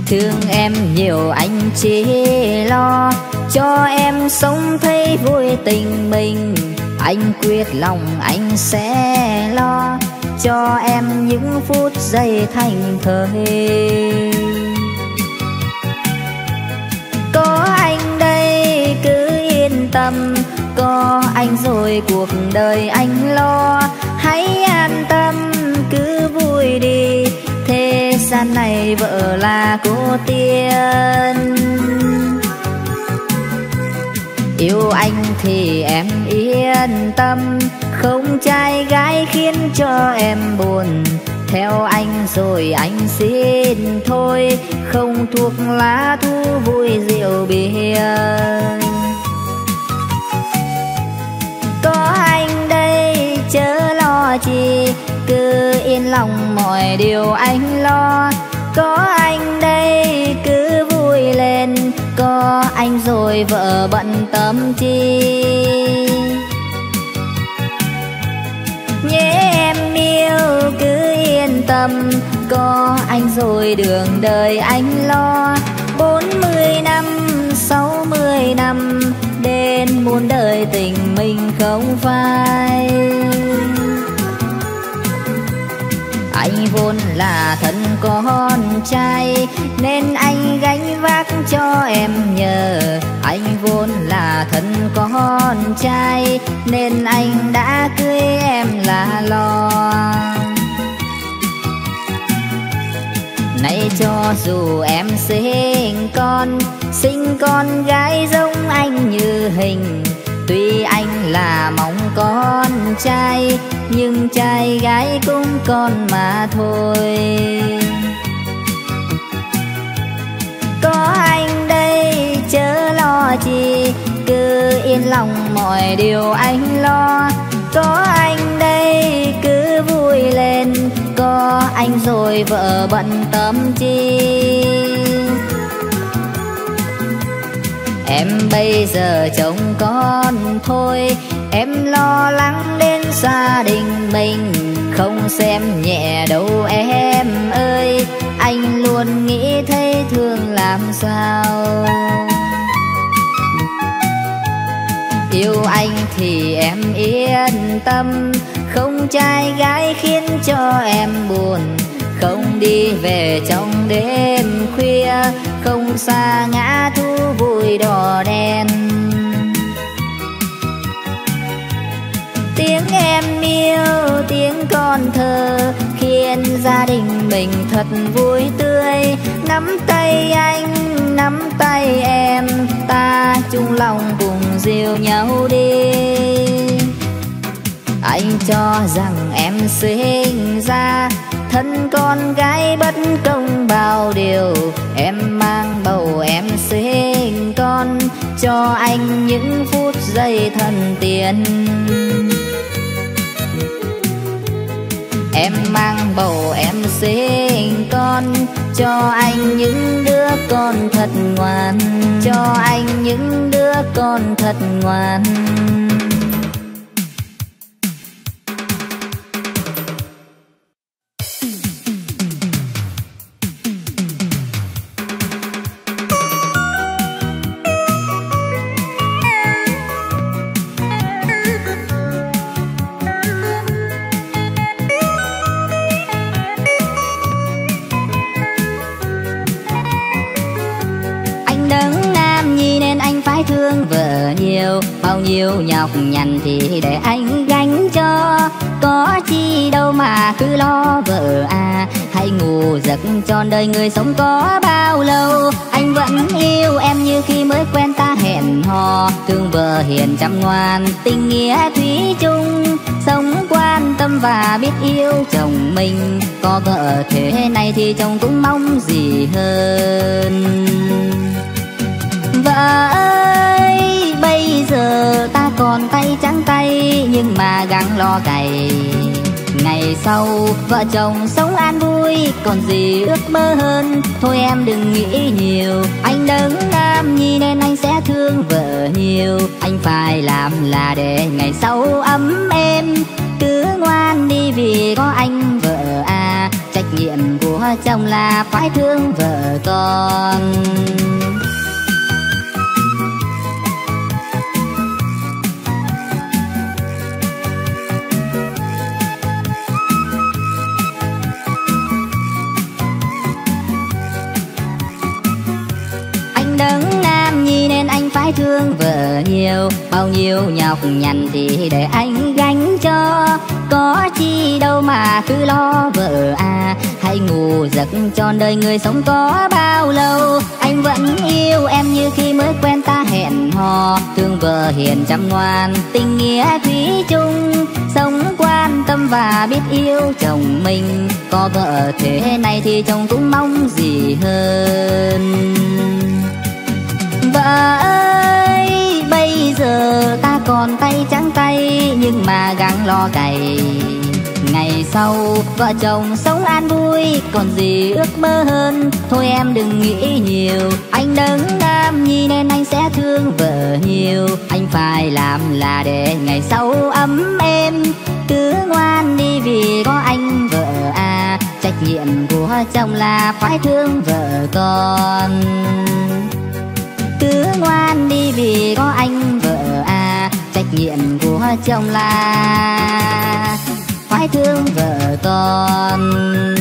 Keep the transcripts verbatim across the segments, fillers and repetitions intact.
Thương em nhiều anh chỉ lo cho em sống thấy vui tình mình. Anh quyết lòng anh sẽ lo cho em những phút giây thành thơi. Có anh đây cứ yên tâm, có anh rồi cuộc đời anh lo. Hãy an tâm cứ vui đi, thế gian này vợ là cô tiên. Yêu anh thì em yên tâm, không trai gái khiến cho em buồn. Theo anh rồi anh xin thôi, không thuốc lá thu vui rượu bia. Có anh đây chớ lo chi, cứ yên lòng mọi điều anh lo. Có anh đây cứ vui lên, có anh rồi vợ bận tâm chi. Nhé em yêu cứ yên tâm, có anh rồi đường đời anh lo. Bốn mươi năm, sáu mươi năm, đến muôn đời tình mình không phai. Anh vốn là thân con trai, nên anh gánh vác cho em nhờ. Anh vốn là thân con trai, nên anh đã cưới em là lo. Này cho dù em sinh con, sinh con gái giống anh như hình. Tuy anh là mong con trai, nhưng trai gái cũng con mà thôi. Có anh đây chớ lo chi, cứ yên lòng mọi điều anh lo. Có anh đây cứ vui lên, có anh rồi vợ bận tâm chi. Em bây giờ chồng con thôi, em lo lắng đến gia đình mình. Không xem nhẹ đâu em ơi, anh luôn nghĩ thấy thương làm sao. Yêu anh thì em yên tâm, không trai gái khiến cho em buồn. Không đi về trong đêm khuya, không xa ngã thu vui đỏ đen. Tiếng em yêu, tiếng con thơ, khiến gia đình mình thật vui tươi. Nắm tay anh, nắm tay em, ta chung lòng cùng dìu nhau đi. Anh cho rằng em sinh ra thân con gái bất công bao điều. Em mang bầu em sinh con, cho anh những phút giây thần tiên. Em mang bầu em sinh con, cho anh những đứa con thật ngoan, cho anh những đứa con thật ngoan. Bao nhiêu nhọc nhằn thì để anh gánh cho, có chi đâu mà cứ lo vợ à. Hãy ngủ giấc tròn đời người sống có bao lâu. Anh vẫn yêu em như khi mới quen ta hẹn hò, thương vợ hiền chăm ngoan, tình nghĩa thủy chung. Sống quan tâm và biết yêu chồng mình, có vợ thế này thì chồng cũng mong gì hơn. Vợ ơi, bây giờ ta còn tay trắng tay, nhưng mà gắng lo cày. Ngày sau vợ chồng sống an vui, còn gì ước mơ hơn. Thôi em đừng nghĩ nhiều, anh đấng nam nhi nên anh sẽ thương vợ nhiều. Anh phải làm là để ngày sau ấm êm, cứ ngoan đi vì có anh vợ à. Trách nhiệm của của chồng là phải thương vợ con. Đấng nam nhi nên anh phải thương vợ nhiều, bao nhiêu nhọc nhằn thì để anh gánh cho. Có chi đâu mà cứ lo vợ à, hãy ngủ giấc tròn đời người sống có bao lâu. Anh vẫn yêu em như khi mới quen ta hẹn hò, thương vợ hiền chăm ngoan, tình nghĩa thủy chung, sống quan tâm và biết yêu chồng mình. Có vợ thế này thì chồng cũng mong gì hơn. Vợ ơi, bây giờ ta còn tay trắng tay, nhưng mà gắng lo cày. Ngày sau vợ chồng sống an vui, còn gì ước mơ hơn. Thôi em đừng nghĩ nhiều, anh đấng nam nhi nên anh sẽ thương vợ nhiều. Anh phải làm là để ngày sau ấm êm, cứ ngoan đi vì có anh vợ à. Trách nhiệm của chồng là phải thương vợ con. Cứ ngoan đi vì có anh vợ à, trách nhiệm của chồng là phải thương vợ con.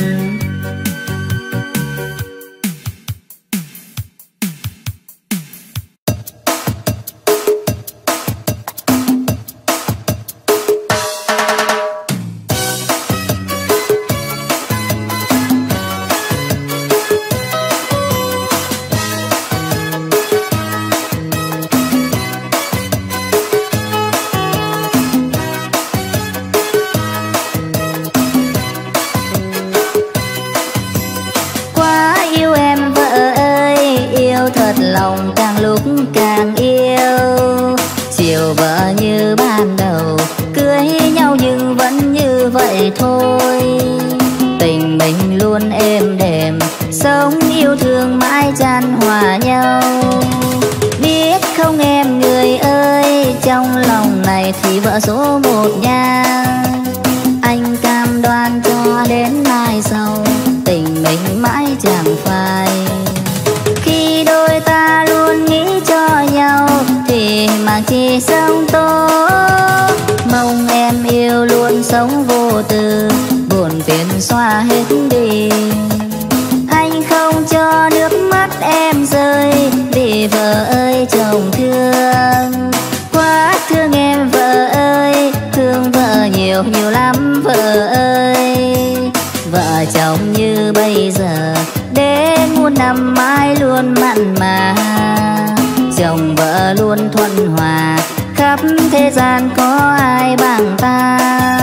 Thật lòng càng lúc càng yêu, chiều vợ như ban đầu, cưới nhau nhưng vẫn như vậy thôi. Tình mình luôn êm đềm, sống yêu thương mãi chan hòa nhau. Biết không em người ơi, trong lòng này thì vợ số một nha. Anh cam đoan cho đến mai sau, tình mình mãi chẳng phai. Đôi ta luôn nghĩ cho nhau thì mà chỉ sống tốt. Mong em yêu luôn sống vô tư, buồn phiền xóa hết đi. Anh không cho nước mắt em rơi, vì vợ ơi chồng thương. Quá thương em vợ ơi, thương vợ nhiều nhiều lắm vợ ơi. Vợ chồng như bây giờ đến muôn năm mãi luôn mặn mà. Chồng vợ luôn thuận hòa, khắp thế gian có ai bằng ta.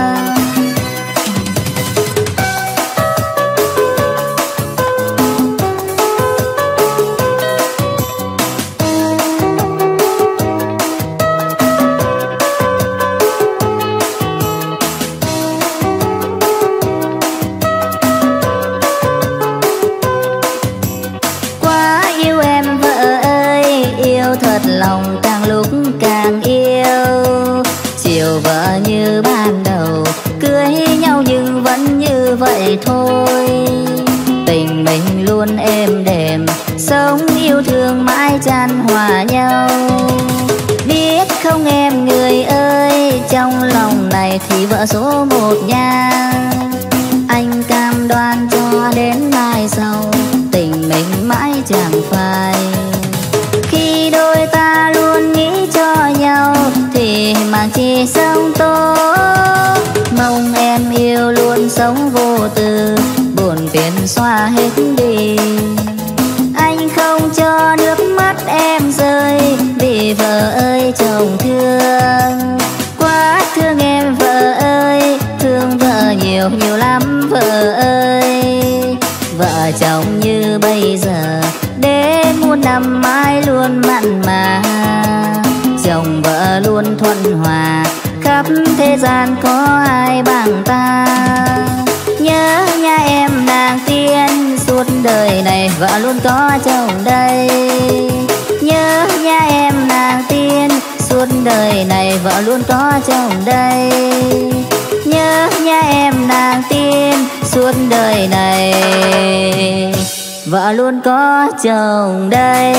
Thật lòng càng lúc càng yêu, chiều vợ như ban đầu, cưới nhau nhưng vẫn như vậy thôi. Tình mình luôn êm đềm, sống yêu thương mãi chan hòa nhau. Biết không em người ơi, trong lòng này thì vợ số một nha. Anh cam đoan cho đến mai sau, tình mình mãi chẳng phai. Khi đôi ta luôn nghĩ cho nhau thì mà chỉ sống tốt. Mong em yêu luôn sống vô tư, buồn phiền xóa hết đi. Anh không cho nước mắt em rơi, vì vợ ơi chồng thương. Quá thương em vợ ơi, thương vợ nhiều nhiều lắm vợ ơi. Vợ chồng như bây giờ đến muôn năm mãi luôn mặn mà. Chồng vợ luôn thuận hòa, khắp thế gian có ai bằng ta. Nhớ nha em nàng tiên, suốt đời này vợ luôn có chồng đây. Nhớ nha em nàng tiên, suốt đời này vợ luôn có chồng đây. Nhớ nha em nàng tiên, suốt đời này, vợ luôn có chồng đây.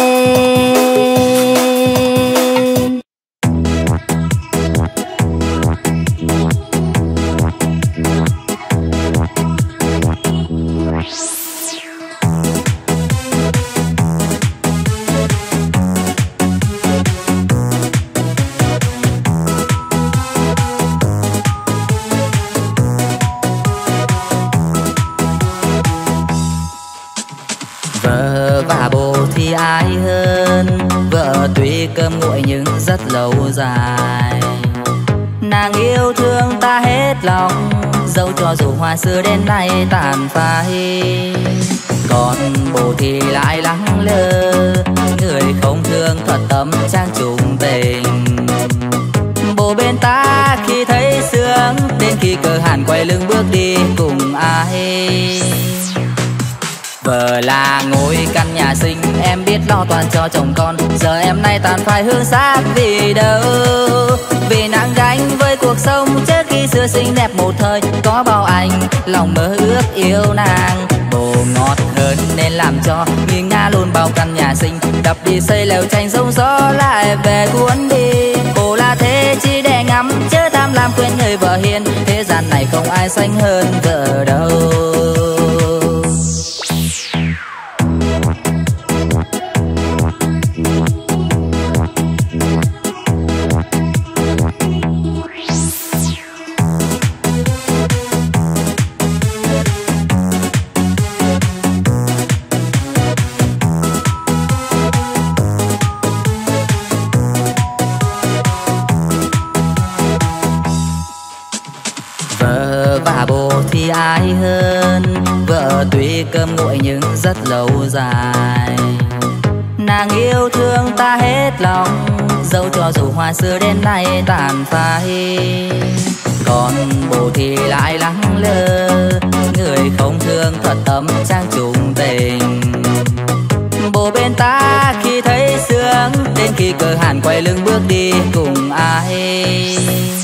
Thì ai hơn vợ, tuy cơm nguội nhưng rất lâu dài. Nàng yêu thương ta hết lòng, dẫu cho dù hoa xưa đến nay tàn phai. Còn bồ thì lại lắng lơ, người không thương thật tâm trang trùng tình. Bồ bên ta khi thấy sướng, đến khi cơ hàn quay lưng bước đi cùng ai. Vợ là ngôi căn nhà xinh, em biết lo toàn cho chồng con. Giờ em nay tàn phai hương xác vì đâu? Vì nàng gánh với cuộc sống trước khi xưa xinh đẹp một thời. Có bao anh lòng mơ ước yêu nàng. Bồ ngọt hơn nên làm cho nghiêng ngả luôn bao căn nhà xinh. Đập đi xây lều tranh sông gió lại về cuốn đi. Bồ là thế chỉ để ngắm, chớ tham lam quên người vợ hiền. Thế gian này không ai xanh hơn vợ đâu. Thì ai hơn vợ, tuy cơm nguội nhưng rất lâu dài. Nàng yêu thương ta hết lòng, dẫu cho dù hoa xưa đến nay tàn phai. Còn bồ thì lại lắng lơ, người không thương thật tâm trang trùng tình. Bồ bên ta khi thấy sướng, đến khi cơ hàn quay lưng bước đi cùng ai.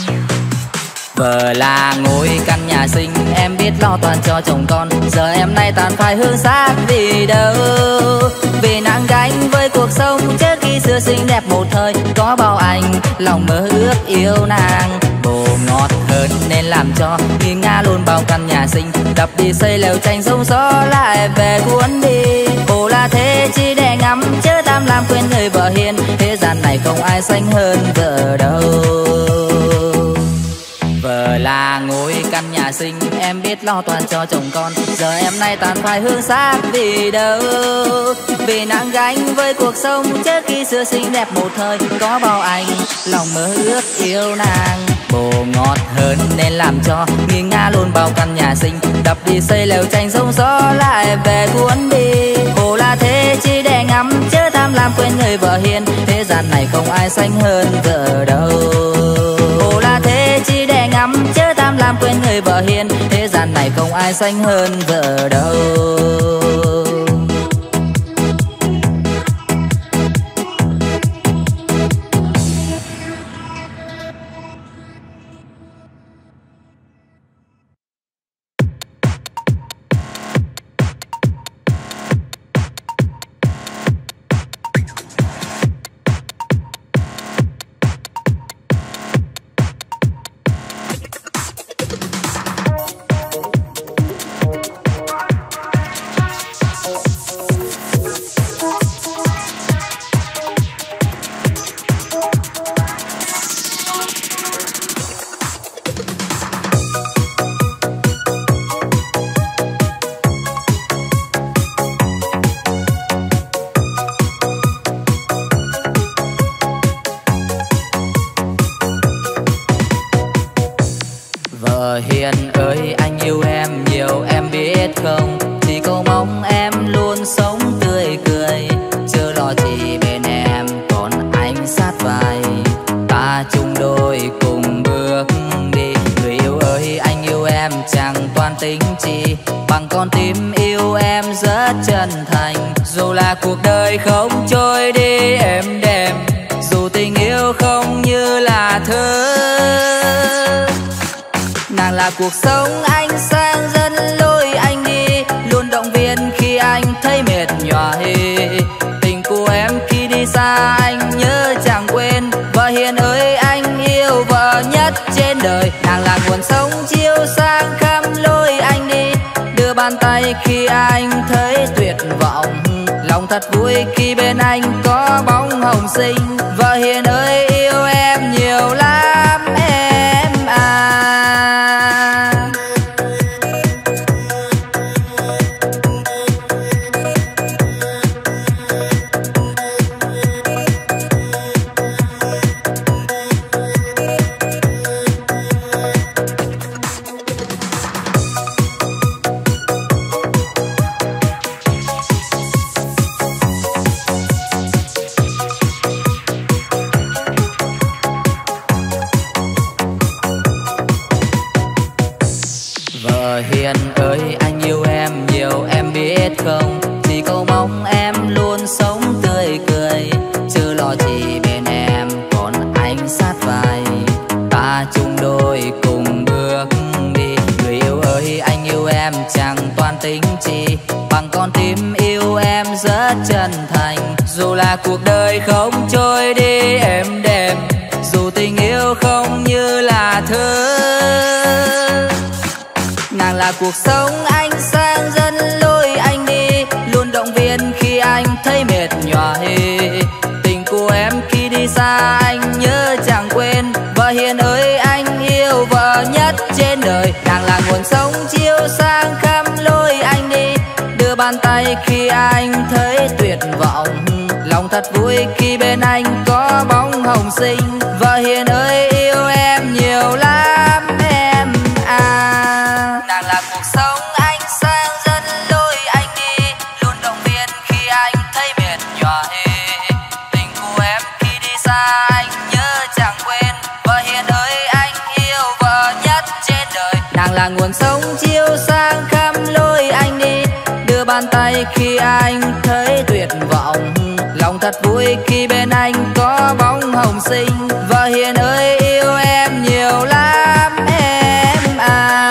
Vợ là ngôi căn nhà xinh, em biết lo toàn cho chồng con. Giờ em nay tàn phai hương xác vì đâu? Vì nàng gánh với cuộc sống trước khi xưa xinh đẹp một thời. Có bao anh lòng mơ ước yêu nàng. Bồ ngọt hơn nên làm cho nghiêng ngả luôn bao căn nhà xinh. Đập đi xây lều tranh sông gió lại về cuốn đi. Bồ là thế chỉ để ngắm, chớ tham lam quên người vợ hiền. Thế gian này không ai xanh hơn vợ đâu. Vợ là ngôi căn nhà xinh, em biết lo toàn cho chồng con. Giờ em nay tàn phai hương xác vì đâu? Vì nàng gánh với cuộc sống trước khi xưa xinh đẹp một thời. Có bao anh lòng mơ ước yêu nàng. Bồ ngọt hơn nên làm cho nghiêng ngả luôn bao căn nhà xinh. Đập đi xây lều tranh sông gió lại về cuốn đi. Bồ là thế chỉ để ngắm, chớ tham lam quên người vợ hiền. Thế gian này không ai xanh hơn vợ đâu. Bồ là thế chỉ để ngắm, chớ tham lam quên người vợ hiền. Thế gian này không ai xanh hơn vợ đâu. Hiền ơi, anh yêu em nhiều em biết không? Chỉ cầu mong em luôn sống tươi cười, chớ lo chỉ bên em còn anh sát vai. Ta chung đôi cùng bước đi. Người yêu ơi, anh yêu em chẳng toan tính chi, bằng con tim yêu em rất chân thành. Dù là cuộc đời không trôi đi êm đềm, dù tình yêu không như là thơ. Nàng là cuộc sống ánh sáng dẫn lối bàn tay khi anh thấy tuyệt vọng. Lòng thật vui khi bên anh có bóng hồng xinh. Vợ hiền ơi yêu em nhiều lắm em à. Hiền ơi anh yêu em nhiều em biết không, chỉ cầu mong em luôn sống tươi cười, chưa lo chỉ bên em còn anh sát vai, ta chung đôi cùng bước đi. Người yêu ơi anh yêu em chẳng toan tính chi, bằng con tim yêu em rất chân thành. Dù là cuộc đời không trôi đi êm đềm, dù tình yêu không như là thơ, nàng là cuộc sống ánh sáng dẫn lối anh đi, luôn động viên khi anh thấy mệt nhoài. Tình của em khi đi xa anh nhớ chẳng quên, vợ hiền ơi anh yêu vợ nhất trên đời. Nàng là nguồn sống chiếu sáng khắp lối anh đi, đưa bàn tay khi anh thấy tuyệt vọng. Lòng thật vui khi bên anh có bóng hồng xinh, vợ hiền ơi yêu em nhiều lắm em à. Nàng là cuộc sống ánh sáng dẫn lối anh đi, luôn động viên khi anh thấy mệt nhoài. Tình của em khi đi xa anh nhớ chẳng quên, vợ hiền ơi anh yêu vợ nhất trên đời. Nàng là nguồn sống chiếu sáng khắp lối anh đi, đưa bàn tay khi anh thấy tuyệt vọng. Lòng thật vui khi bên anh có bóng hồng xinh, vợ hiền ơi yêu em nhiều lắm em à.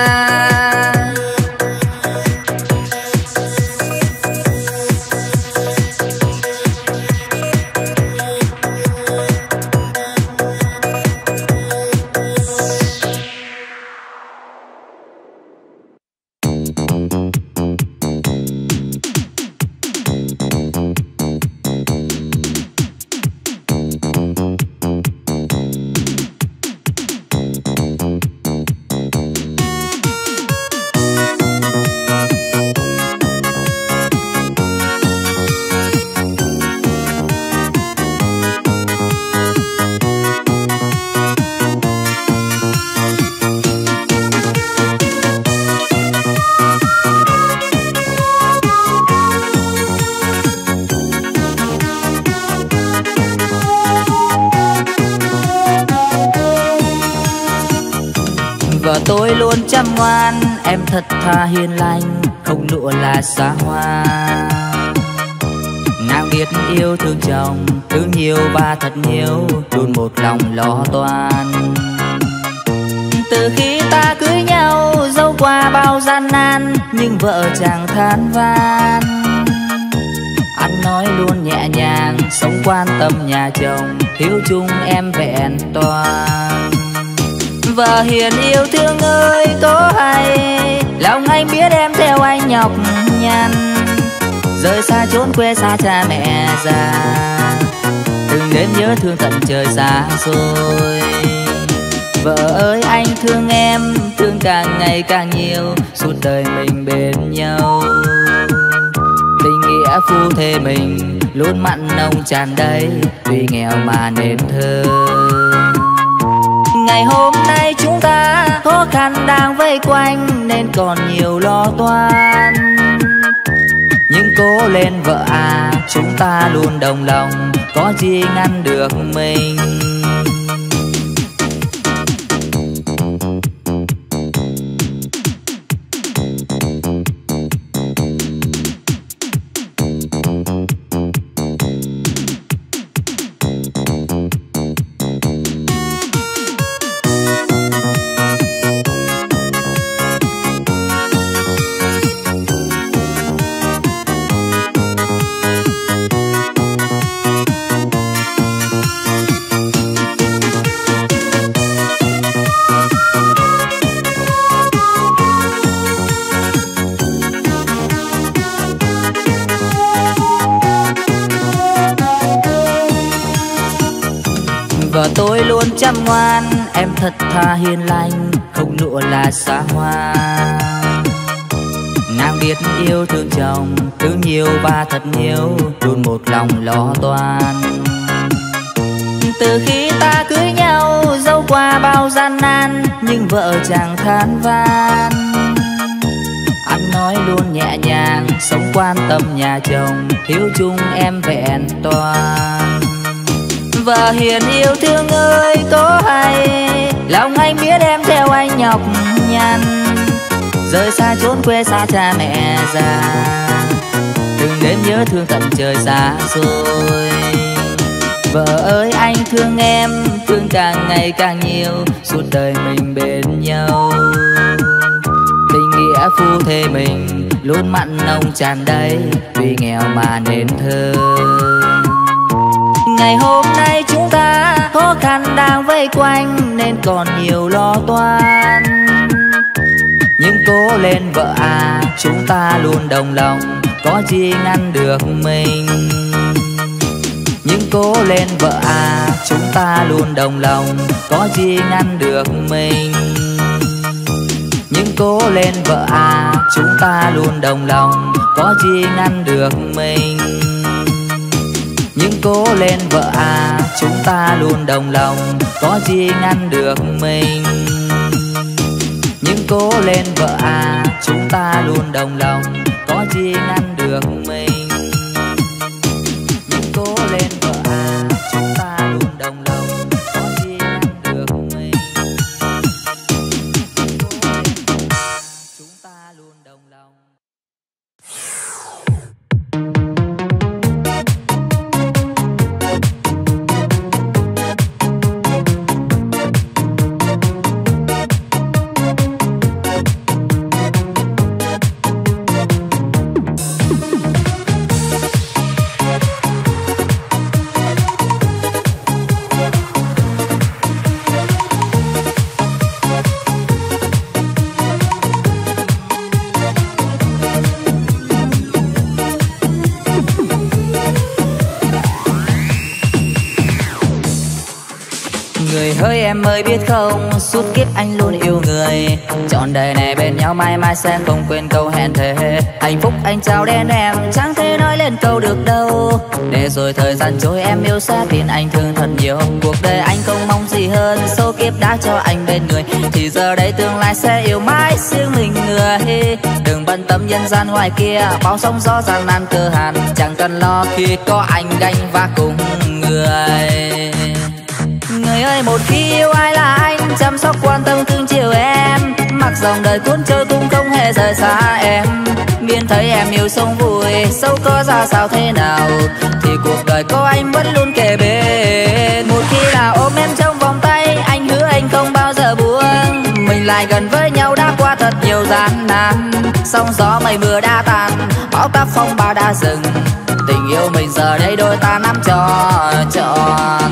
Vợ tôi luôn chăm ngoan, em thật thà hiền lành, không lụa là xa hoa. Nàng biết yêu thương chồng, thương nhiều và thật nhiều, luôn một lòng lo toan. Từ khi ta cưới nhau, dẫu qua bao gian nan, nhưng vợ chẳng than van. Ăn nói luôn nhẹ nhàng, sống quan tâm nhà chồng, hiếu chung em vẹn toàn. Vợ hiền yêu thương ơi có hay, lòng anh biết em theo anh nhọc nhằn, rời xa chốn quê xa cha mẹ già, từng đêm nhớ thương tận trời xa xôi. Vợ ơi anh thương em, thương càng ngày càng nhiều, suốt đời mình bên nhau. Tình nghĩa phu thê mình luôn mặn nồng tràn đầy, tuy nghèo mà nên thơ. Ngày hôm nay chúng ta khó khăn đang vây quanh, nên còn nhiều lo toan. Nhưng cố lên vợ à, chúng ta luôn đồng lòng, có gì ngăn được mình. chăm ngoan, em thật thà hiền lành, không lụa là xa hoa. Nàng biết yêu thương chồng, thương nhiều và thật nhiều, luôn một lòng lo toan. Từ khi ta cưới nhau, dẫu qua bao gian nan, nhưng vợ chàng than van. Ăn nói luôn nhẹ nhàng, sống quan tâm nhà chồng, hiếu chung em vẹn toàn. Vợ hiền yêu thương ơi có hay, lòng anh biết em theo anh nhọc nhằn. Rời xa chốn quê xa cha mẹ già, từng đêm nhớ thương tận trời xa xôi. Vợ ơi anh thương em, thương càng ngày càng nhiều, suốt đời mình bên nhau. Tình nghĩa phu thê mình luôn mặn nồng tràn đầy, tuy nghèo mà nên thơ. Ngày hôm nay chúng ta khó khăn đang vây quanh, nên còn nhiều lo toan. Nhưng cố lên vợ à, chúng ta luôn đồng lòng, có chi ngăn được mình. Nhưng cố lên vợ à, chúng ta luôn đồng lòng, có chi ngăn được mình. Nhưng cố lên vợ à, chúng ta luôn đồng lòng, có chi ngăn được mình. Nhưng cố lên vợ à, chúng ta luôn đồng lòng, có chi ngăn được mình. Nhưng cố lên vợ à, chúng ta luôn đồng lòng, có chi ngăn được mình. Nhưng cố lên vợ à, chúng ta luôn đồng lòng, có chi ngăn được mình. Chúng ta luôn đồng lòng. Người hỡi em ơi biết không, suốt kiếp anh luôn yêu người, trọn đời này bên nhau mãi mãi sẽ không quên câu hẹn thề. Hạnh phúc anh trao đến em, chẳng thể nói lên câu được đâu. Để rồi thời gian trôi em yêu xa tin anh thương thật nhiều. Cuộc đời anh không mong gì hơn, số kiếp đã cho anh bên người, thì giờ đây tương lai sẽ yêu mãi riêng mình người. Đừng bận tâm nhân gian ngoài kia, bao sóng gió gian nan cơ hàn, chẳng cần lo khi có anh gánh vác cùng người. Người ơi một khi yêu ai là anh, chăm sóc quan tâm thương chiều em, mặc dòng đời cuốn trôi cũng không hề rời xa em. Miễn thấy em yêu sống vui, dẫu có ra sao thế nào, thì cuộc đời có anh vẫn luôn kề bên. Một khi là ôm em trong vòng tay, anh hứa anh không bao giờ buông. Mình lại gần với nhau đã qua thật nhiều gian nan, sóng gió mây mưa đã tan, bão táp phong ba đã dừng. Tình yêu mình giờ đây đôi ta nắm cho trọn.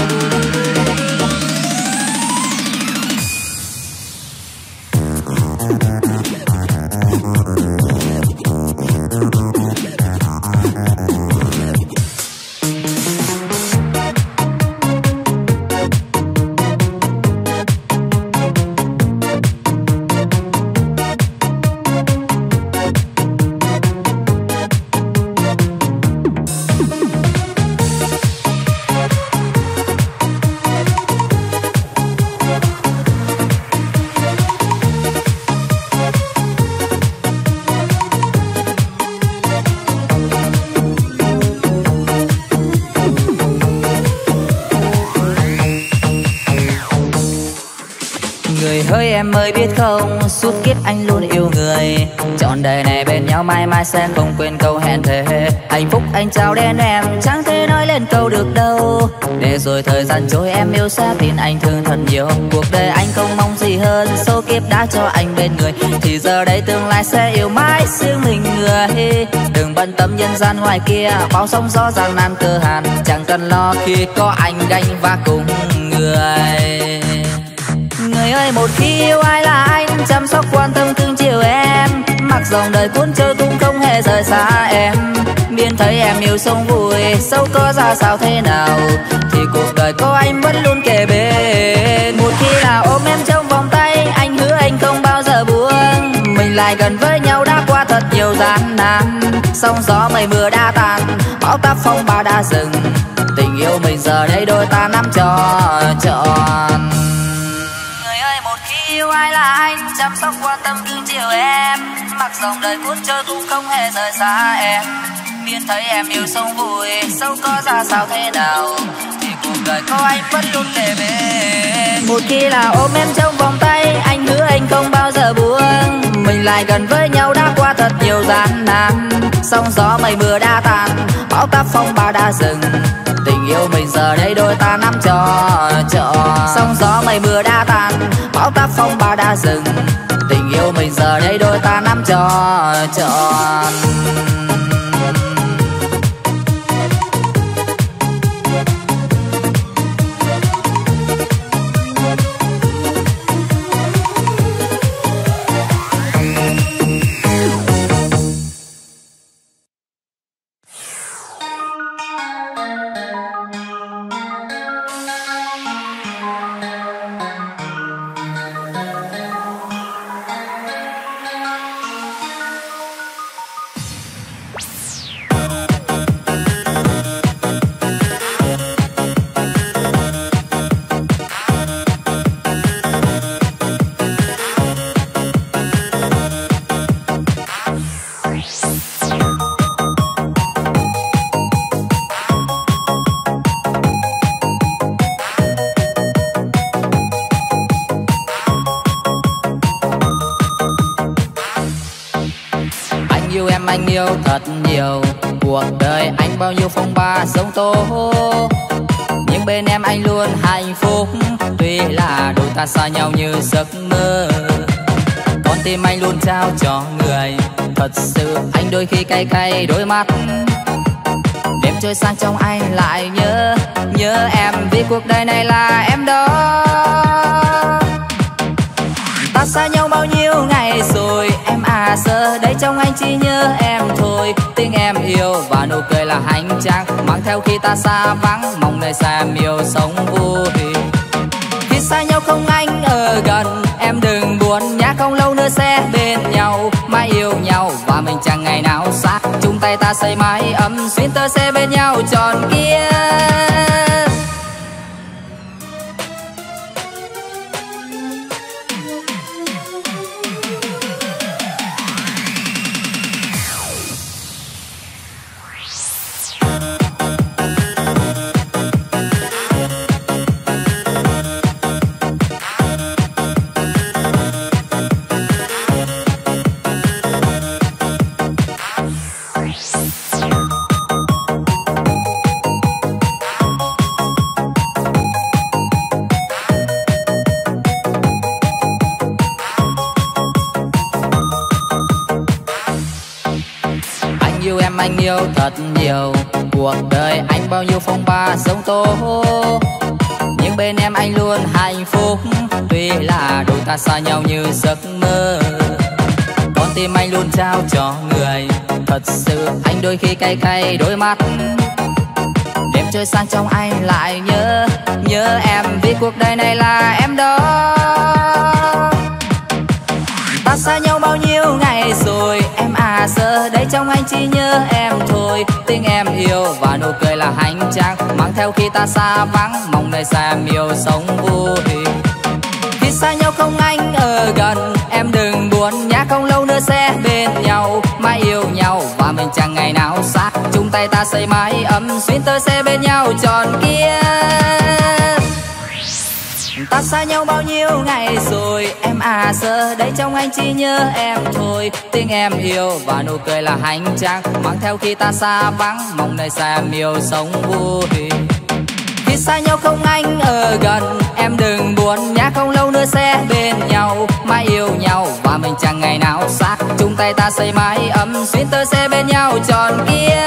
Hỡi em ơi biết không, suốt kiếp anh luôn yêu người, trọn đời này bên nhau mãi mãi sẽ không quên câu hẹn thề. Hạnh phúc anh trao đến em, chẳng thể nói lên câu được đâu. Để rồi thời gian trôi em yêu xa tin anh thương thật nhiều. Cuộc đời anh không mong gì hơn, số kiếp đã cho anh bên người, thì giờ đây tương lai sẽ yêu mãi riêng mình người. Đừng bận tâm nhân gian ngoài kia, bao sóng gió gian nan cơ hàn, chẳng cần lo khi có anh gánh vác cùng người. Người ơi một khi yêu ai là anh, chăm sóc quan tâm thương chiều em, mặc dòng đời cuốn trôi cũng không hề rời rời xa em. Miên thấy em yêu sống vui, dẫu có ra sao thế nào thì cuộc đời có anh vẫn luôn kề bên. Một khi là ôm em trong vòng tay, anh hứa anh không bao giờ buông. Mình lại gần với nhau đã qua thật nhiều gian nan, sóng gió mây mưa đã tan, bão táp phong ba đã dừng. Tình yêu mình giờ đây đôi ta nắm cho trọn. Người ơi, một khi yêu ai là anh, chăm sóc quan tâm cưng chiều em, mặc dòng đời cuốn trôi cũng không hề rời xa em. Miên thấy em yêu sống vui, dẫu có ra sao thế nào thì cuộc đời có anh vẫn luôn kề bên. Một khi là ôm em trong vòng tay, anh hứa anh không bao giờ buông. Mình lại gần với nhau đã qua thật nhiều gian nan, sóng gió mây mưa đã tan, bão táp phong ba đã dừng. Tình yêu mình giờ đây đôi ta nắm cho trọn. Sóng gió mây mưa đã tan, bão táp phong ba đã dừng. Tình yêu mình giờ đây đôi ta nắm cho trọn. Anh yêu thật nhiều, cuộc đời anh bao nhiêu phong ba sóng tố, nhưng bên em anh luôn hạnh phúc. Tuy là đôi ta xa nhau như giấc mơ, con tim anh luôn trao cho người. Thật sự anh đôi khi cay cay đôi mắt, đêm trôi sang trong anh lại nhớ nhớ em, vì cuộc đời này là em đó. Ta xa nhau bao nhiêu ngày rồi em à, giờ đây trong anh chỉ nhớ em thôi. Tiếng em yêu và nụ cười là hành trang mang theo khi ta xa vắng, mong nơi xa em yêu sống vui. Khi xa nhau không anh ở gần, em đừng buồn nhé, không lâu nữa sẽ bên nhau. Mãi yêu nhau và mình chẳng ngày nào xa, chung tay ta xây mái ấm, xuyên tơ sẽ bên nhau tròn kia. Anh yêu thật nhiều, cuộc đời anh bao nhiêu phong ba sóng tố, nhưng bên em anh luôn hạnh phúc. Tuy là đôi ta xa nhau như giấc mơ, con tim anh luôn trao cho người. Thật sự anh đôi khi cay cay đôi mắt, đêm trôi sang trong anh lại nhớ nhớ em, vì cuộc đời này là em đó. Ta xa nhau bao nhiêu ngày rồi em à, giờ đây trong anh chỉ nhớ em thôi. Tiếng em yêu và nụ cười là hành trang mang theo khi ta xa vắng, mong nơi xa em yêu sống vui. Khi xa nhau không anh ở gần, em đừng buồn nhé, không lâu nữa sẽ bên nhau. Mãi yêu nhau và mình chẳng ngày nào xa, chung tay ta xây mái ấm, xuyên tơ sẽ bên nhau tròn kia. Ta xa nhau bao nhiêu ngày rồi em à, giờ đây trong anh chỉ nhớ em thôi. Tiếng em yêu và nụ cười là hành trang mang theo khi ta xa vắng, mong nơi xa em yêu sống vui. Khi xa nhau không anh ở gần, em đừng buồn nhé, không lâu nữa sẽ bên nhau. Mãi yêu nhau và mình chẳng ngày nào xa, chung tay ta xây mái ấm, xuyên tơ sẽ bên nhau tròn kia.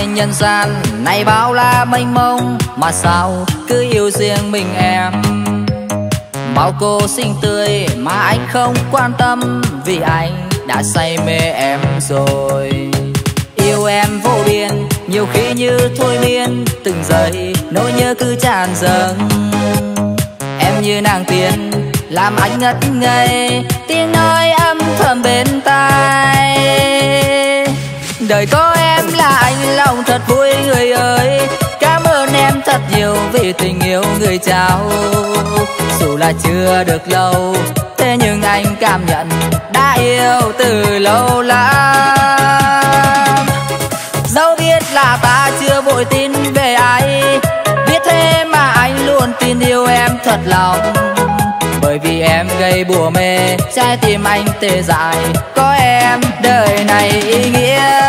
ơi nhân gian này bao la mênh mông, mà sao cứ yêu riêng mình em. Bao cô xinh tươi mà anh không quan tâm, vì anh đã say mê em rồi. Yêu em vô biên, nhiều khi như thôi miên, từng giây nỗi nhớ cứ tràn dâng. Em như nàng tiên làm anh ngất ngây, tiếng nói âm thầm bên tai. Đời có em là anh lòng thật vui người ơi. Cảm ơn em thật nhiều vì tình yêu người trao. Dù là chưa được lâu, thế nhưng anh cảm nhận đã yêu từ lâu lắm. Dẫu biết là ta chưa vội tin về ai, biết thế mà anh luôn tin yêu em thật lòng. Bởi vì em gây bùa mê, trái tim anh tê dại, có em đời này ý nghĩa.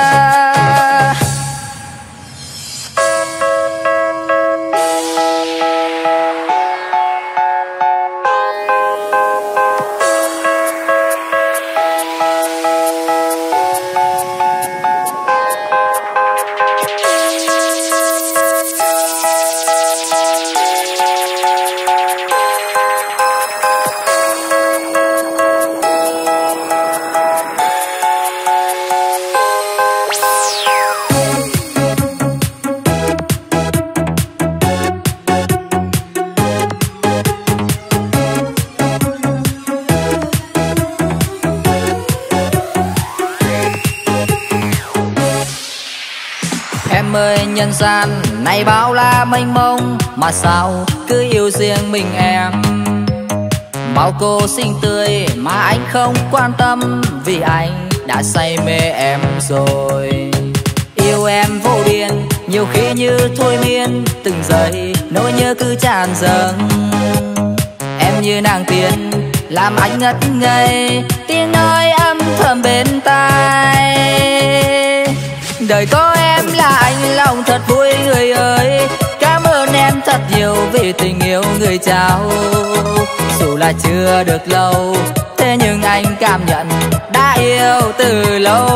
Em ơi nhân gian này bao la mênh mông, mà sao cứ yêu riêng mình em. Bao cô xinh tươi mà anh không quan tâm, vì anh đã say mê em rồi. Yêu em vô biên, nhiều khi như thôi miên, từng giây nỗi nhớ cứ tràn dâng. Em như nàng tiên làm anh ngất ngây, tiếng nói âm thầm bên tai. Đời có em là anh lòng thật vui người ơi. Cảm ơn em thật nhiều vì tình yêu người trao. Dù là chưa được lâu, thế nhưng anh cảm nhận đã yêu từ lâu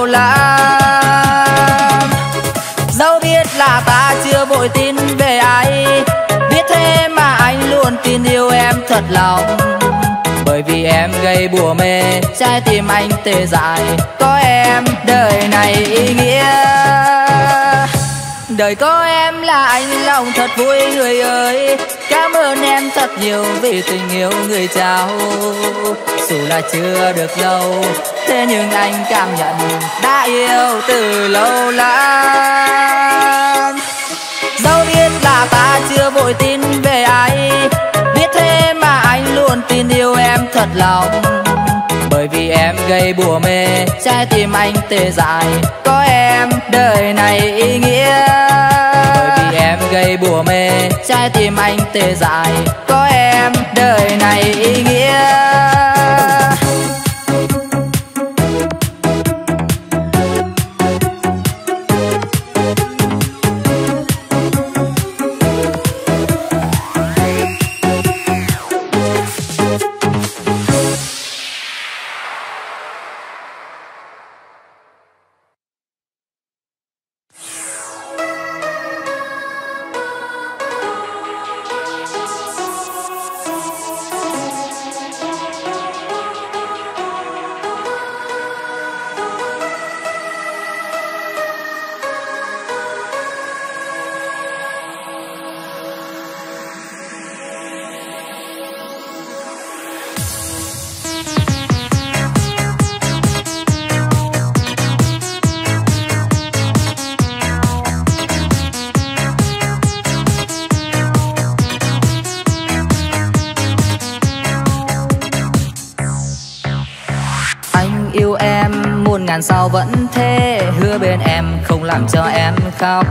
lắm. Dẫu biết là ta chưa vội tin về ai, biết thế mà anh luôn tin yêu em thật lòng. Bởi vì em gây bùa mê, trái tim anh tê dại, có em đời này ý nghĩa. Đời có em là anh lòng thật vui người ơi. Cảm ơn em thật nhiều vì tình yêu người trao. Dù là chưa được lâu, thế nhưng anh cảm nhận đã yêu từ lâu lắm. Dẫu biết là ta chưa vội tin về ai, biết thế mà anh luôn tin yêu em thật lòng. Bởi vì em gây bùa mê, trái tim anh tê dại, có em đời này ý nghĩa. Bởi vì em gây bùa mê, trái tim anh tê dại, có em đời này ý nghĩa. Ngàn sao vẫn thế, hứa bên em không làm cho em khóc.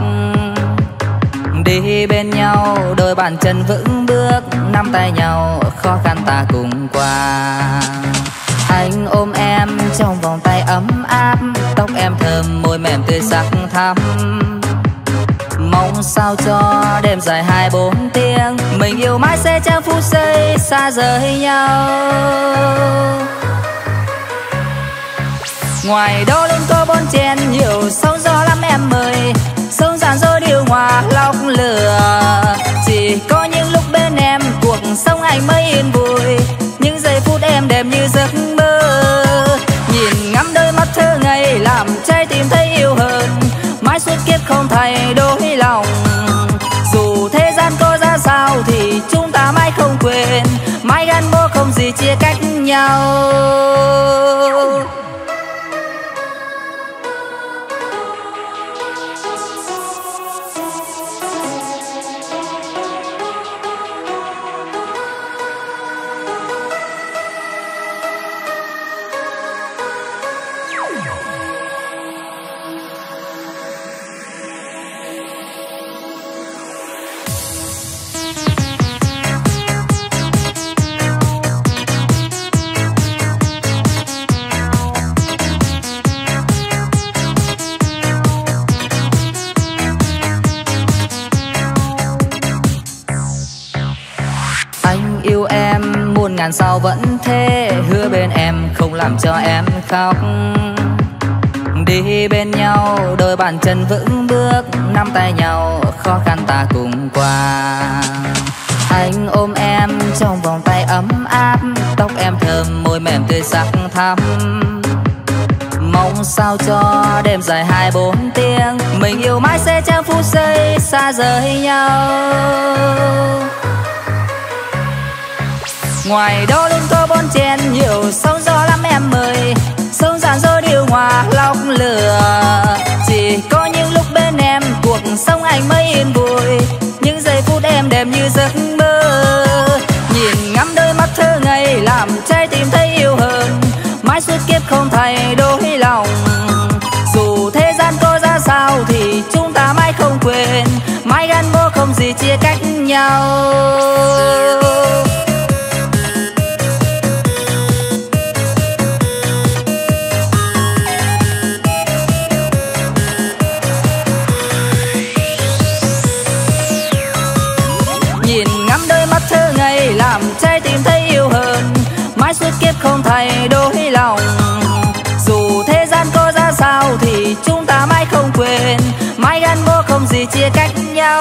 Đi bên nhau đôi bàn chân vững bước, nắm tay nhau khó khăn ta cùng qua. Anh ôm em trong vòng tay ấm áp, tóc em thơm môi mềm tươi sắc thắm. Mong sao cho đêm dài hai bốn tiếng, mình yêu mãi sẽ chẳng phút giây xa rời nhau. Ngoài đó luôn có bon chen nhiều sóng gió lắm em ơi, sóng gió điều hòa lọc lửa. Chỉ có những lúc bên em cuộc sống anh mới yên vui, những giây phút em đẹp như giấc mơ. Nhìn ngắm đôi mắt thơ ngây làm trái tim thấy yêu hơn, mãi suốt kiếp không thay đổi lòng. Dù thế gian có ra sao thì chúng ta mãi không quên, mãi gắn bó không gì chia cách nhau. Ngàn sao vẫn thế, hứa bên em không làm cho em khóc. Đi bên nhau đôi bàn chân vững bước, nắm tay nhau khó khăn ta cùng qua. Anh ôm em trong vòng tay ấm áp, tóc em thơm môi mềm tươi sắc thắm. Mong sao cho đêm dài hai bốn tiếng, mình yêu mãi sẽ chẳng phút giây xa rời nhau. Ngoài đó luôn có bon chen nhiều sóng gió lắm em ơi, sông giản dối điều hòa lọc lửa. Chỉ có những lúc bên em cuộc sống anh mới yên vui, những giây phút em đẹp như giấc mơ. Nhìn ngắm đôi mắt thơ ngây làm trái tim thấy yêu hơn, mãi suốt kiếp không thay đổi lòng. Dù thế gian có ra sao thì chúng ta mãi không quên, mãi gắn bó không gì chia cách nhau. Làm trái tim thấy yêu hơn, mãi suốt kiếp không thay đổi lòng. Dù thế gian có ra sao thì chúng ta mãi không quên, mãi gắn bó không gì chia cách nhau.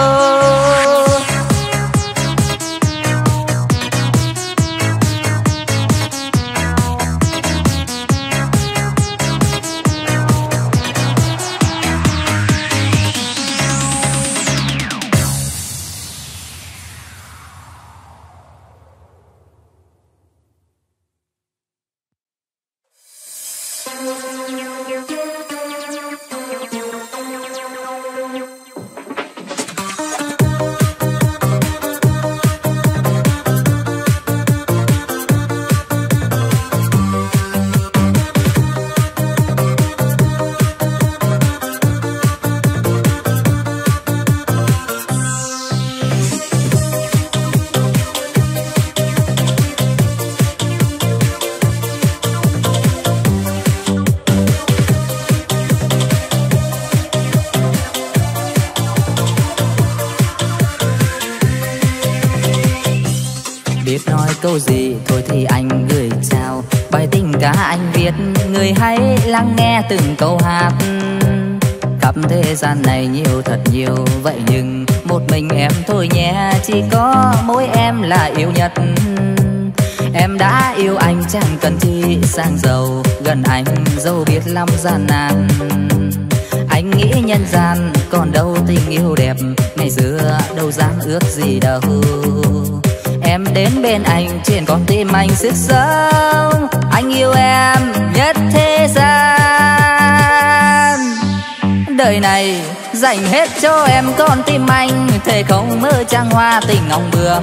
Câu gì thôi thì anh gửi chào, bài tình ca anh viết người hãy lắng nghe từng câu hát. Khắp thế gian này nhiều thật nhiều, vậy nhưng một mình em thôi nhé, chỉ có mỗi em là yêu nhất. Em đã yêu anh chẳng cần chi sang giàu, gần anh dẫu biết lắm gian nan. Anh nghĩ nhân gian còn đâu tình yêu đẹp, ngày xưa đâu dám ước gì đâu. Em đến bên anh trên con tim anh sức sống, anh yêu em nhất thế gian. Đời này dành hết cho em con tim anh, thề không mơ trăng hoa tình ngọc bướm.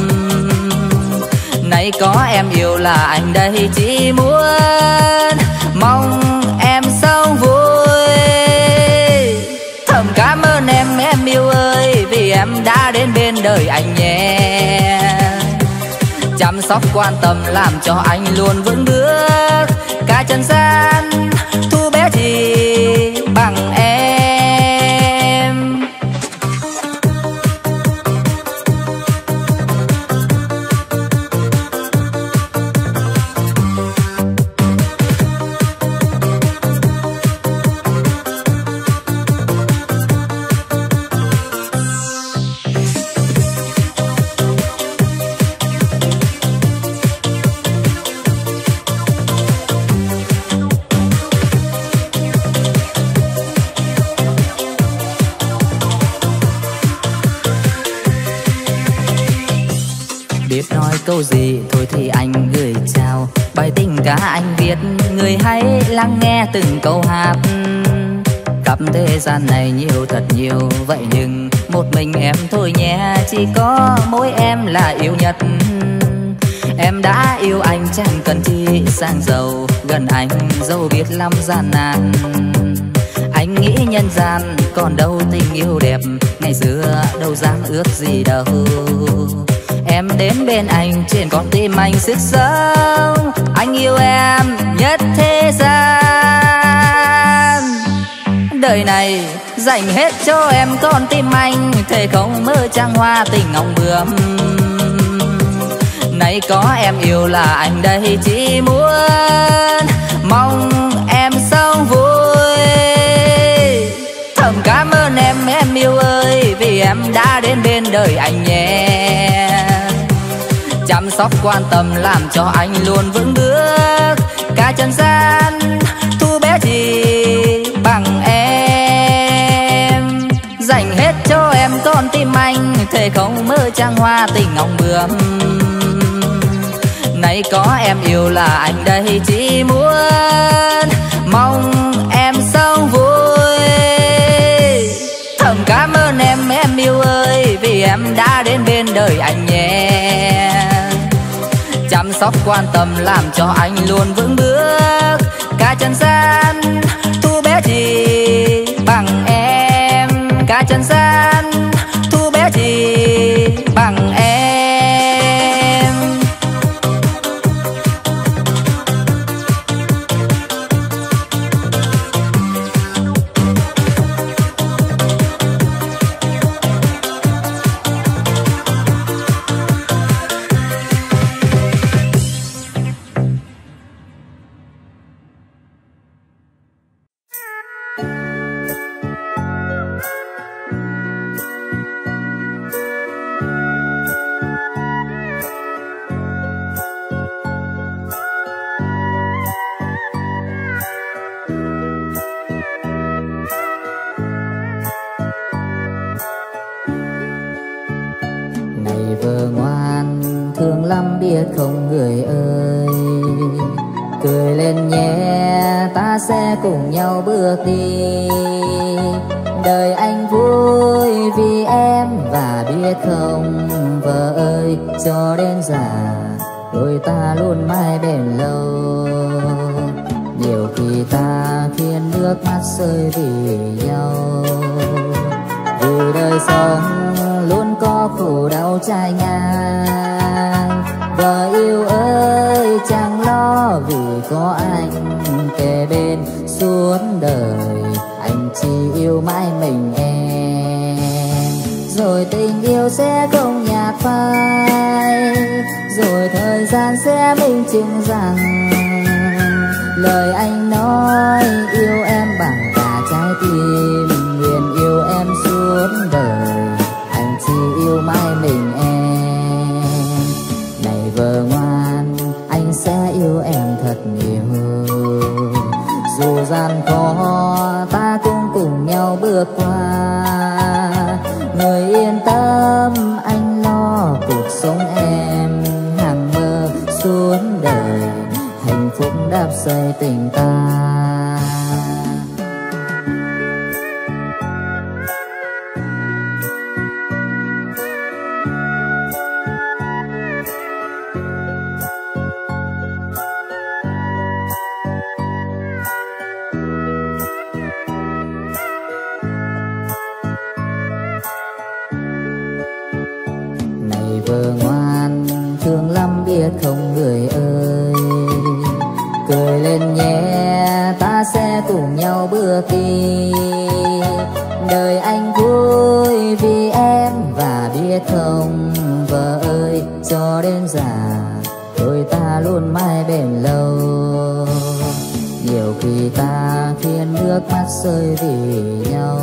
Nay có em yêu là anh đây chỉ muốn mong em sống vui. Thầm cảm ơn em em yêu ơi, vì em đã đến bên đời anh nhé. Chăm sóc quan tâm làm cho anh luôn vững bước, cả trần gian thu bé gì bằng em. biết nói câu gì thôi thì anh gửi chào. Bài tình ca anh viết, người hãy lắng nghe từng câu hát. Khắp thế gian này nhiều thật nhiều, vậy nhưng một mình em thôi nhé, chỉ có mỗi em là yêu nhất. Em đã yêu anh chẳng cần chi sang giàu, gần anh dẫu biết lắm gian nan. Anh nghĩ nhân gian còn đâu tình yêu đẹp, ngày xưa đâu dám ước gì đâu. Em đến bên anh trên con tim anh sức sống, anh yêu em nhất thế gian. Đời này dành hết cho em con tim anh, thề không mơ trăng hoa tình ngọc bướm. Nay có em yêu là anh đây chỉ muốn mong em sống vui. Thầm cảm ơn em em yêu ơi, vì em đã đến bên đời anh nhé. Chăm sóc quan tâm làm cho anh luôn vững bước, cả trần gian thu bé gì bằng em. Dành hết cho em con tim anh, thề không mơ trăng hoa tình ngọc bướm. Nay có em yêu là anh đây chỉ muốn mong em sống vui. Thầm cảm ơn em em yêu ơi, vì em đã đến bên đời anh nhé. Chăm sóc quan tâm làm cho anh luôn vững bước, cả trần gian thu bé gì bằng em. Cả trần gian thu bé gì bằng em. Biết không người ơi, cười lên nhé, ta sẽ cùng nhau bước đi. Đời anh vui vì em, và biết không vợ ơi, cho đến già đôi ta luôn mãi bền lâu. Nhiều khi ta khiến nước mắt rơi vì nhau, vì đời sống luôn có khổ đau trái ngang. Vợ yêu ơi chẳng lo, vì có anh kề bên suốt đời, anh chỉ yêu mãi mình em. Rồi tình yêu sẽ không nhạt phai, rồi thời gian sẽ minh chứng rằng lời anh nói yêu em bằng cả trái tim. Nguyện yêu em suốt đời, anh chỉ yêu mãi mình em. Này vợ ngoan, anh sẽ yêu em thật nhiều, dù gian khó ta cũng cùng nhau bước qua. Người yên tâm anh lo cuộc sống em, hàng mơ suốt đời, hạnh phúc đắp xây tình ta. Vợ ngoan thương lắm biết không người ơi, cười lên nhé, ta sẽ cùng nhau bước đi. Đời anh vui vì em, và biết không vợ ơi, cho đến già đôi ta luôn mãi bền lâu. Nhiều khi ta khiến nước mắt rơi vì nhau,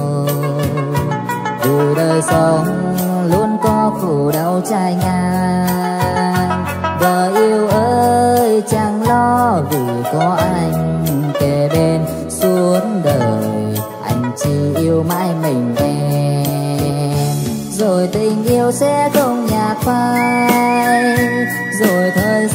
vì đời sống luôn có khổ đau trái ngang. Vợ yêu ơi chẳng lo, vì có anh kề bên suốt đời, anh chỉ yêu mãi mình em. Rồi tình yêu sẽ không nhạt phai,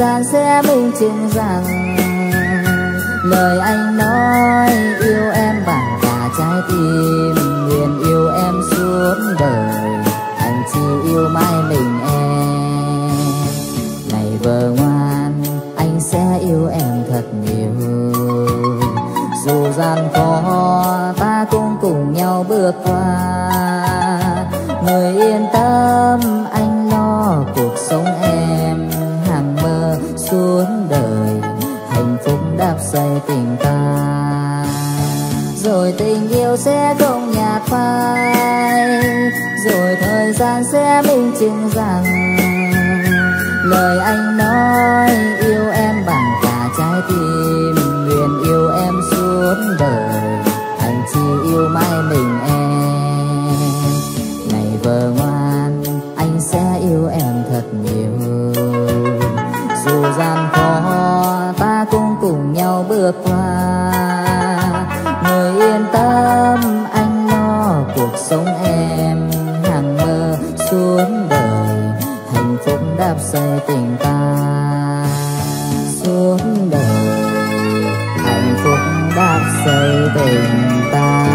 gian sẽ minh chứng rằng lời anh nói yêu em bằng cả trái tim, nguyện yêu em suốt đời, anh chỉ yêu mãi mình em. Này vợ ngoan, anh sẽ yêu em thật nhiều, dù gian khó ta cũng cùng nhau bước qua. Người yên tâm, anh lo cuộc sống em, hàng mơ suốt đời, hạnh phúc đắp xây tình ta. Rồi tình yêu sẽ không nhạt phai, rồi thời gian sẽ minh chứng rằng lời anh nói yêu em bằng cả trái tim, nguyện yêu em suốt đời, anh chỉ yêu mãi mình em. Này vợ ngoan, anh sẽ yêu em thật nhiều, dù gian khó ta cũng cùng nhau bước qua. Người yên tâm, anh lo cuộc sống em, hàng mơ suốt đời, hạnh phúc đắp xây tình ta. Suốt đời hạnh phúc đắp xây tình ta.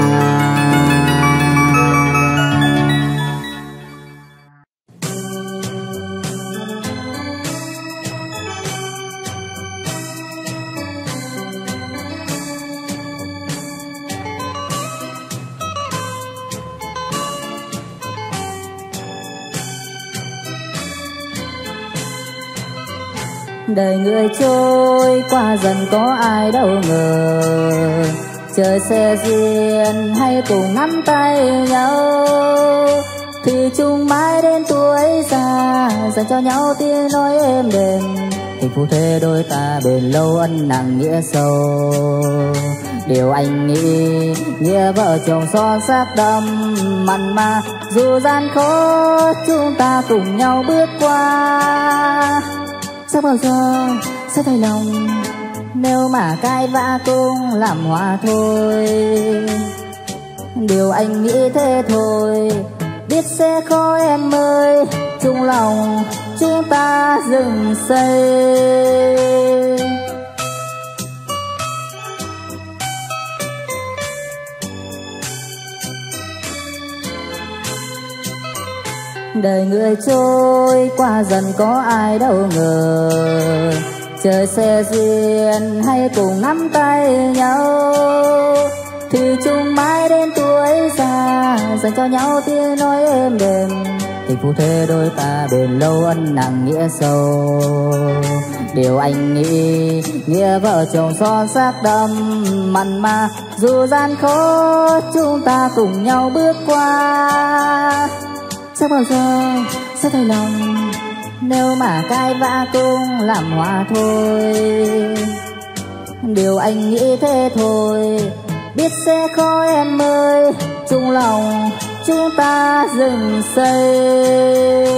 Đời người trôi qua dần có ai đâu ngờ, trời sẽ duyên hay cùng nắm tay nhau, thì chung mãi đến tuổi già, dành cho nhau tiếng nói êm đềm. Tình phu thê đôi ta bền lâu, ân nặng nghĩa sâu. Điều anh nghĩ nghĩa vợ chồng son sắc đậm mặn mà, dù gian khó chúng ta cùng nhau bước qua. Chắc bao giờ sẽ thay lòng, nếu mà cãi vã cũng làm hòa thôi. Điều anh nghĩ thế thôi, biết sẽ khó em ơi, chung lòng chúng ta dừng xây. Đời người trôi qua dần có ai đâu ngờ, trời sẽ duyên hay cùng nắm tay nhau, thì chung mãi đến tuổi già, dành cho nhau tiếng nói êm đềm. Tình phu thê đôi ta bền lâu, ân nặng nghĩa sâu. Điều anh nghĩ nghĩa vợ chồng son sắc đậm mặn mà, dù gian khó chúng ta cùng nhau bước qua. Chắc bao giờ sẽ thay lòng, nếu mà cãi vã cũng làm hòa thôi. Điều anh nghĩ thế thôi, biết sẽ khó em ơi, chung lòng chúng ta dừng xây.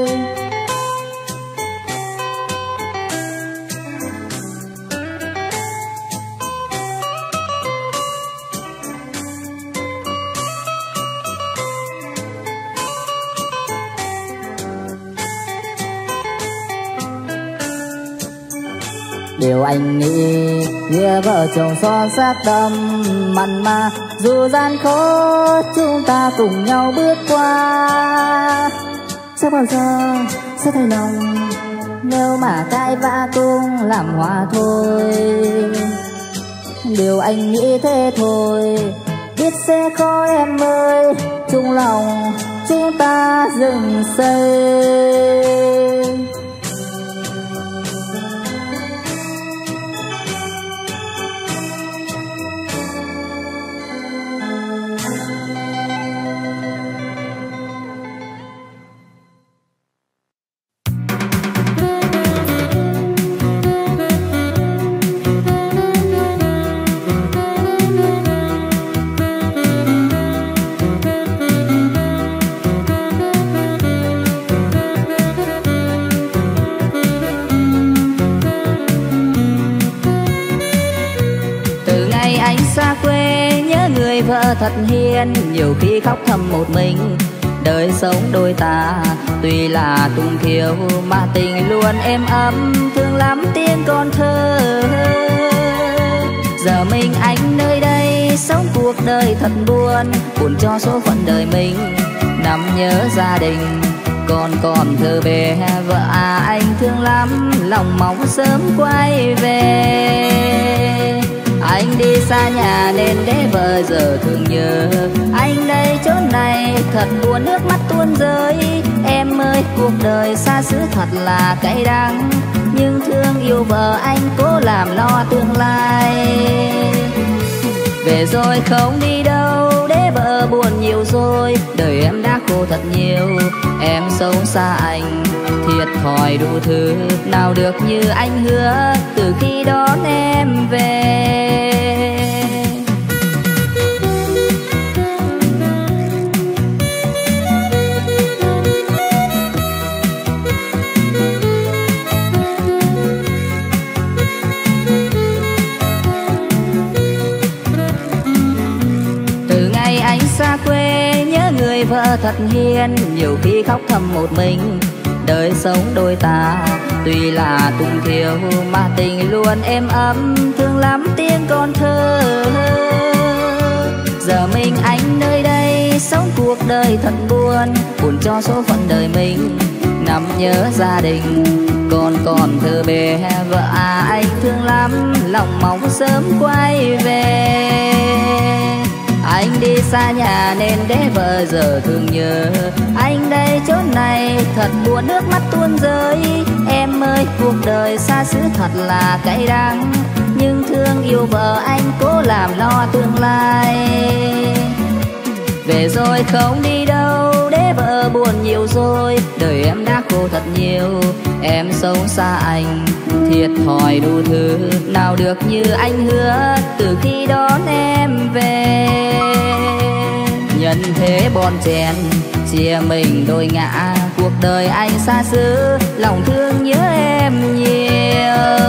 Điều anh nghĩ nghĩa vợ chồng son sắc đậm mặn mà, dù gian khó chúng ta cùng nhau bước qua. Chắc bao giờ sẽ thay lòng, nếu mà cãi vã cũng làm hòa thôi. Điều anh nghĩ thế thôi, biết sẽ khó em ơi, chung lòng chúng ta dừng xây. Vợ thật hiền, nhiều khi khóc thầm một mình, đời sống đôi ta tuy là tung thiếu mà tình luôn êm ấm, thương lắm tiếng con thơ. Giờ mình anh nơi đây sống cuộc đời thật buồn, buồn cho số phận đời mình nằm nhớ gia đình. Còn còn thơ bé vợ à anh thương lắm, lòng mong sớm quay về. Anh đi xa nhà nên để vợ giờ thương nhớ, anh đây chốn này thật buồn nước mắt tuôn rơi. Em ơi cuộc đời xa xứ thật là cay đắng, nhưng thương yêu vợ anh cố làm lo tương lai. Về rồi không đi đâu để vợ buồn nhiều rồi, đời em đã khổ thật nhiều, em sống xa anh thiệt thòi đủ thứ, nào được như anh hứa từ khi đón em về. Xa quê nhớ người vợ thật hiền, nhiều khi khóc thầm một mình. Đời sống đôi ta tuy là tung thiếu mà tình luôn êm ấm, thương lắm tiếng con thơ. Giờ mình anh nơi đây sống cuộc đời thật buồn, buồn cho số phận đời mình nằm nhớ gia đình. Còn còn thơ bé vợ à anh thương lắm, lòng mong sớm quay về. Anh đi xa nhà nên để vợ giờ thương nhớ, anh đây chốn này thật buồn nước mắt tuôn rơi. Em ơi cuộc đời xa xứ thật là cay đắng, nhưng thương yêu vợ anh cố làm lo tương lai. Về rồi không đi đâu để vợ buồn nhiều rồi, đời em đã khổ thật nhiều, em sống xa anh thiệt thòi đủ thứ, nào được như anh hứa từ khi đón em về. Nhân thế bon chen chia mình đôi ngã, cuộc đời anh xa xứ lòng thương nhớ em nhiều.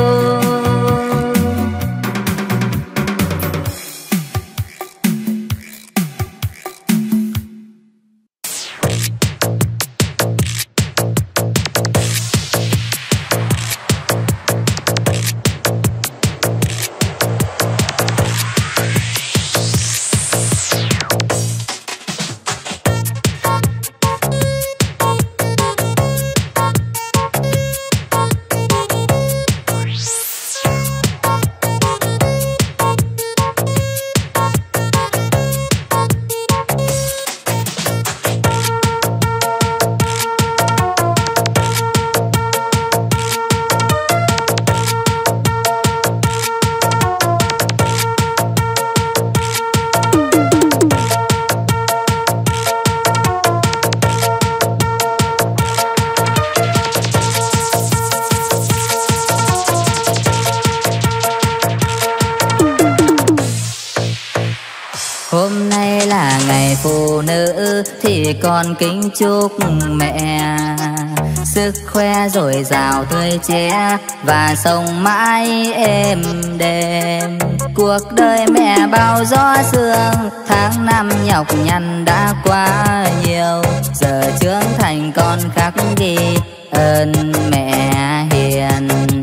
Hôm nay là ngày phụ nữ thì con kính chúc mẹ sức khỏe dồi dào tươi trẻ và sống mãi êm đềm. Cuộc đời mẹ bao gió sương, tháng năm nhọc nhằn đã quá nhiều, giờ trưởng thành con khắc ghi ơn mẹ hiền.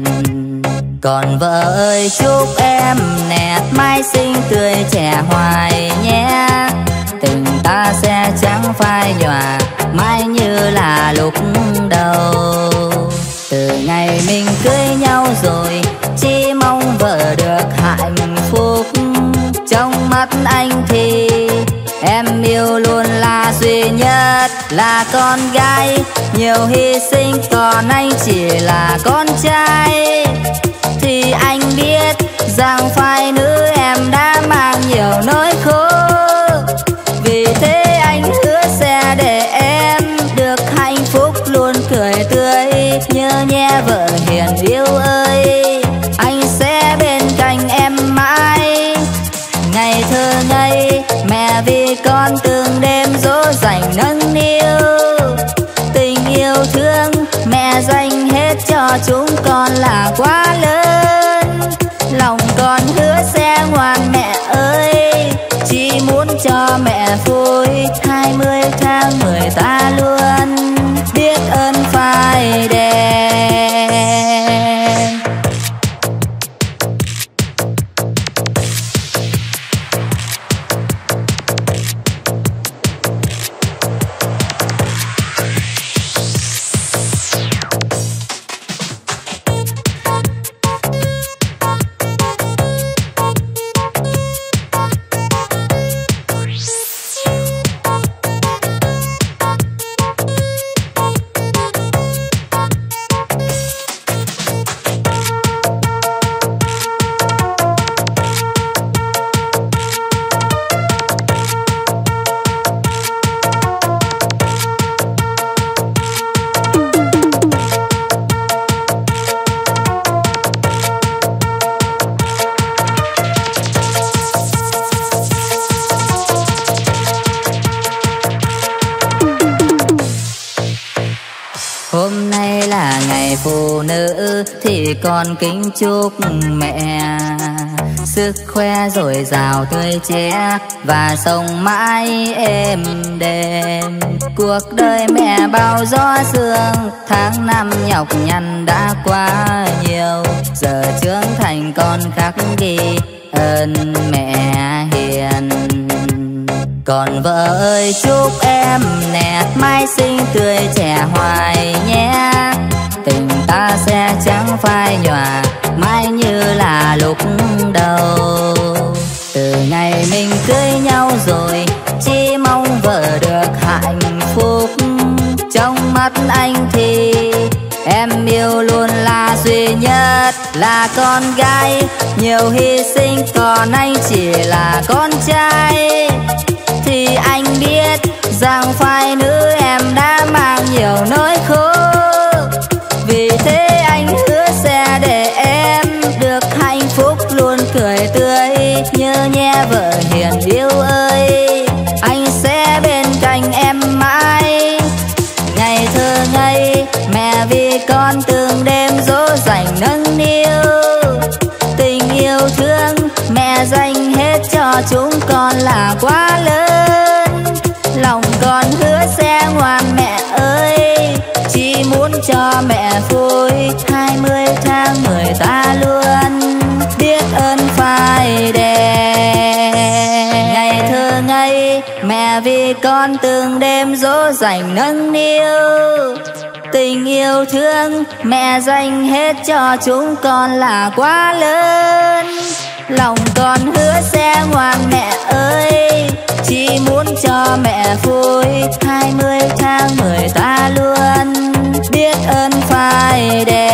Còn vợ ơi chúc em nè mãi xinh tươi trẻ hoài nhé, tình ta sẽ chẳng phai nhòa mãi như là lúc đầu. Từ ngày mình cưới nhau rồi chỉ mong vợ được hạnh phúc, trong mắt anh thì em yêu luôn là duy nhất là con gái, nhiều hy sinh còn anh chỉ là con trai. Thì anh biết rằng phái nữ em đã mang nhiều nỗi khổ, vì thế anh hứa sẽ để em được hạnh phúc luôn cười tươi. Nhớ nhé vợ hiền yêu ơi, anh sẽ bên cạnh em mãi. Ngày thơ ngây mẹ vì con từng đêm dỗ dành nâng niu, tình yêu thương mẹ dành hết cho chúng con là quá lớn. Lòng con hứa sẽ ngoan mẹ ơi, chỉ muốn cho mẹ vui hai mươi tháng mười ngày phụ nữ thì con kính chúc mẹ sức khỏe dồi dào tươi trẻ và sống mãi êm đềm. Cuộc đời mẹ bao gió sương, tháng năm nhọc nhằn đã quá nhiều, giờ trưởng thành con khắc ghi ơn mẹ hiền. Còn vợ ơi chúc em nét mãi xinh tươi trẻ hoài nhé, tình ta sẽ chẳng phai nhòa mãi như là lúc đầu. Từ ngày mình cưới nhau rồi chỉ mong vợ được hạnh phúc, trong mắt anh thì em yêu luôn là duy nhất, là con gái nhiều hy sinh, còn anh chỉ là con trai. Thì anh biết rằng phái nữ em đã mang nhiều nỗi khổ, vì thế anh hứa sẽ để em được hạnh phúc luôn cười tươi. Nhớ nhé vợ hiền yêu ơi, anh sẽ bên cạnh em mãi. Ngày thơ ngây mẹ vì con từng đêm dỗ dành nâng niu, tình yêu thương mẹ dành hết cho chúng con là quá lớn. Lòng con hứa sẽ ngoan mẹ ơi, chỉ muốn cho mẹ vui. Hai mươi tháng mười ta luôn biết ơn phai đèn. Ngày thơ ngây mẹ vì con từng đêm dỗ dành nâng niu, tình yêu thương mẹ dành hết cho chúng con là quá lớn. Lòng con hứa sẽ ngoan mẹ ơi, chỉ muốn cho mẹ vui. Hai mươi tháng mười ta luôn biết ơn phai đèn.